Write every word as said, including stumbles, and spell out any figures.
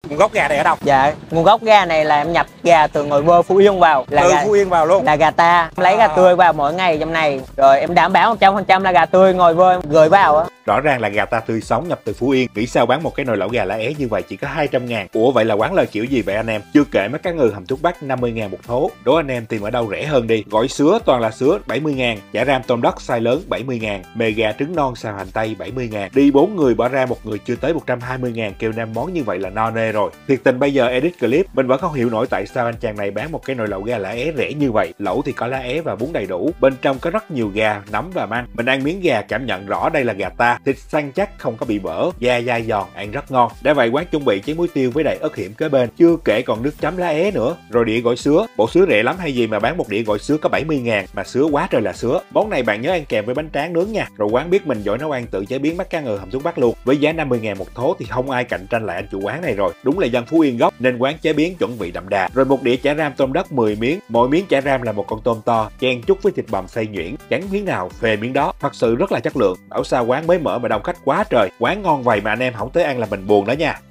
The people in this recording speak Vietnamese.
Nguồn gốc gà này ở đâu? Dạ, nguồn gốc gà này là em nhập gà từ Ngồi Vơ, Phú Yên vào. Là Từ gà, Phú Yên vào luôn? Là gà ta. Em lấy gà tươi vào mỗi ngày trong này. Rồi em đảm bảo một trăm phần trăm là gà tươi Ngồi Vơ em gửi vào á. Rõ ràng là gà ta tươi sống nhập từ Phú Yên. Nghĩ sao bán một cái nồi lẩu gà lá é như vậy chỉ có hai trăm ngàn. Ủa vậy là quán lời kiểu gì vậy anh em? Chưa kể mấy cá ngừ hầm thuốc bắc năm mươi ngàn một thố. Đố anh em tìm ở đâu rẻ hơn đi. Gỏi sứa toàn là sứa bảy mươi ngàn. Chả ram tôm đất size lớn bảy mươi ngàn. Mề gà trứng non xào hành tây bảy mươi ngàn. Đi bốn người bỏ ra một người chưa tới một trăm hai mươi ngàn, kêu năm món như vậy là no nê rồi. Thiệt tình bây giờ edit clip mình vẫn không hiểu nổi tại sao anh chàng này bán một cái nồi lẩu gà lá é rẻ như vậy. Lẩu thì có lá é và bún đầy đủ. Bên trong có rất nhiều gà, nấm và măng. Mình ăn miếng gà cảm nhận rõ đây là gà ta. Thịt săn chắc không có bị bở, da dai giòn, ăn rất ngon. Đã vậy quán chuẩn bị chén muối tiêu với đầy ớt hiểm kế bên, chưa kể còn nước chấm lá é nữa. Rồi đĩa gỏi sứa, bộ sứa rẻ lắm hay gì mà bán một đĩa gỏi sứa có bảy mươi ngàn, mà sứa quá trời là sứa. Món này bạn nhớ ăn kèm với bánh tráng nướng nha. Rồi quán biết mình giỏi nấu ăn, tự chế biến mắt cá ngừ hầm thuốc bắc luôn. Với giá năm mươi ngàn một thố thì không ai cạnh tranh lại anh chủ quán này rồi. Đúng là dân Phú Yên gốc nên quán chế biến chuẩn vị đậm đà. Rồi một đĩa chả ram tôm đất mười miếng, mỗi miếng chả ram là một con tôm to, chen chút với thịt bằm xay nhuyễn, cắn miếng nào phê miếng đó. Thật sự rất là chất lượng. Bảo sao quán mới mở mà đông khách quá trời. Quán ngon vậy mà anh em không tới ăn là mình buồn đó nha.